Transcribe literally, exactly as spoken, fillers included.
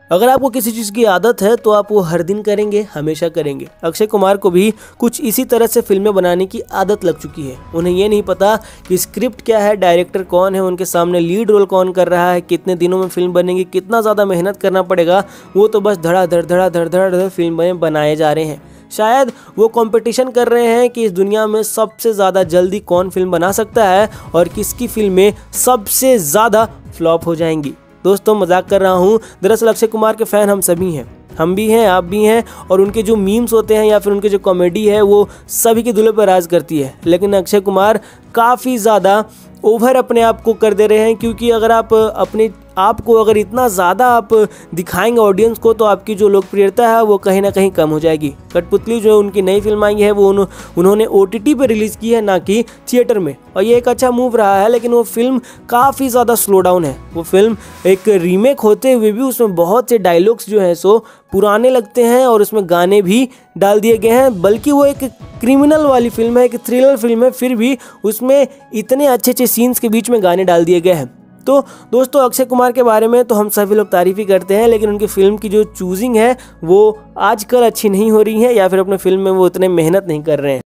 अगर आपको किसी चीज़ की आदत है तो आप वो हर दिन करेंगे, हमेशा करेंगे। अक्षय कुमार को भी कुछ इसी तरह से फिल्में बनाने की आदत लग चुकी है। उन्हें ये नहीं पता कि स्क्रिप्ट क्या है, डायरेक्टर कौन है, उनके सामने लीड रोल कौन कर रहा है, कितने दिनों में फिल्म बनेगी, कितना ज़्यादा मेहनत करना पड़ेगा। वो तो बस धड़ाधड़ धड़ाधड़ धड़ाधड़ फिल्में बनाए जा रहे हैं। शायद वो कंपटीशन कर रहे हैं कि इस दुनिया में सबसे ज़्यादा जल्दी कौन फिल्म बना सकता है और किसकी फिल्में सबसे ज़्यादा फ्लॉप हो जाएंगी। दोस्तों, मजाक कर रहा हूँ। दरअसल अक्षय कुमार के फ़ैन हम सभी हैं, हम भी हैं, आप भी हैं, और उनके जो मीम्स होते हैं या फिर उनके जो कॉमेडी है वो सभी के दिलों पर राज करती है। लेकिन अक्षय कुमार काफ़ी ज़्यादा ओवर अपने आप को कर दे रहे हैं, क्योंकि अगर आप अपने आपको अगर इतना ज़्यादा आप दिखाएंगे ऑडियंस को तो आपकी जो लोकप्रियता है वो कहीं ना कहीं कम हो जाएगी। कठपुतली जो उनकी नई फिल्म आई है वो उन, उन्होंने ओ टी टी पे रिलीज़ की है, ना कि थिएटर में, और ये एक अच्छा मूव रहा है। लेकिन वो फिल्म काफ़ी ज़्यादा स्लो डाउन है। वो फिल्म एक रीमेक होते हुए भी उसमें बहुत से डायलॉग्स जो हैं सो पुराने लगते हैं और उसमें गाने भी डाल दिए गए हैं। बल्कि वो एक क्रिमिनल वाली फिल्म है, एक थ्रिलर फिल्म है, फिर भी उसमें इतने अच्छे अच्छे सीन्स के बीच में गाने डाल दिए गए हैं। तो दोस्तों, अक्षय कुमार के बारे में तो हम सभी लोग तारीफ़ ही करते हैं, लेकिन उनकी फिल्म की जो चूजिंग है वो आजकल अच्छी नहीं हो रही है, या फिर अपने फिल्म में वो उतने मेहनत नहीं कर रहे हैं।